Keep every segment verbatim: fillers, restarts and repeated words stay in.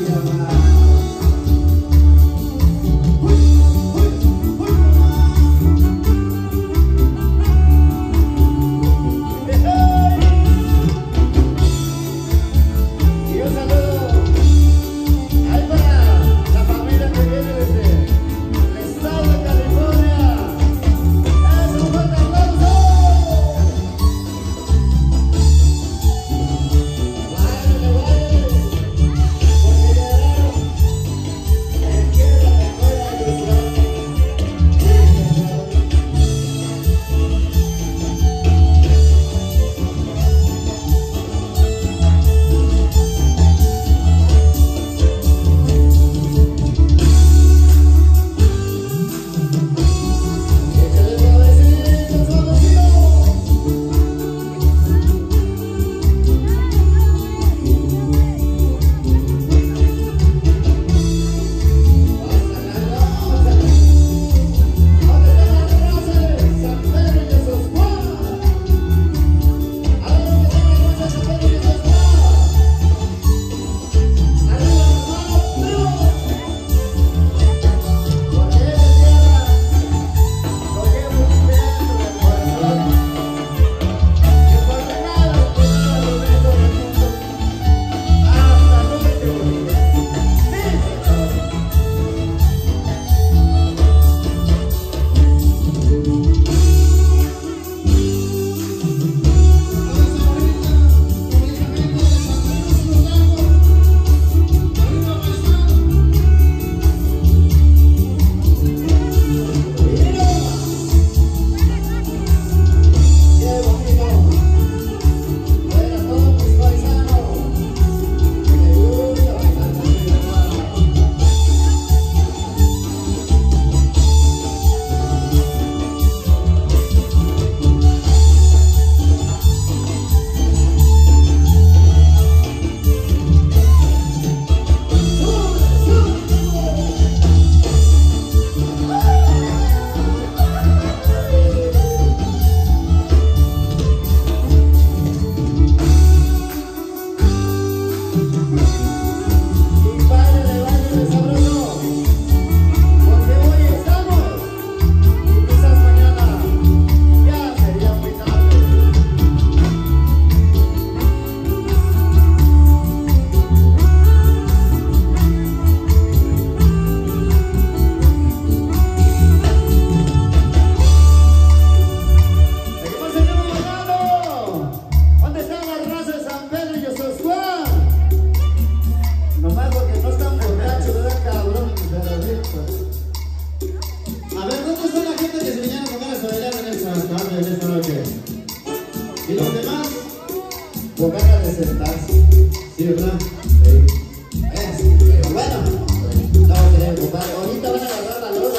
con ganas de sentarse. ¿Sí, verdad? Sí. Es, pero bueno, no creo, compadre. Ahorita van a agarrar la luz.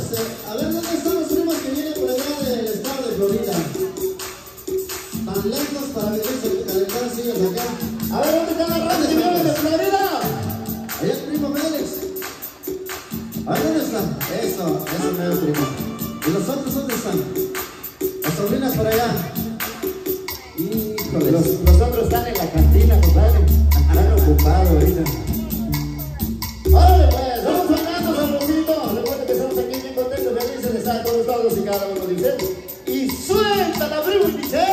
A ver, ¿dónde están los primos que vienen por allá del estado de Florida? Tan lejos para venirse a calentar sillas acá. A ver, ¿dónde están las razas que vienen de Florida? Allá el primo Félix. A ver, ¿dónde están? Eso, eso me da el primo. ¿Y los otros dónde están? Las sobrinas por allá. Híjole. Los, los otros están en la cantina, compadre. Están ocupados ahorita. Órale, pues, vamos bailando, sabrosito. Recuerden que estamos aquí bien contentos, felices de estar todos, todos y cada uno de ustedes. Y suelta la primo y dice...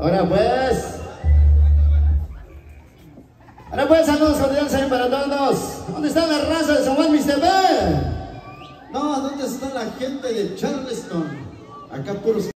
Ahora pues. Ahora pues, saludos cordiales ahí para todos. ¿Dónde está la raza de San Juan Mis T V? No, ¿dónde está la gente de Charleston? Acá puros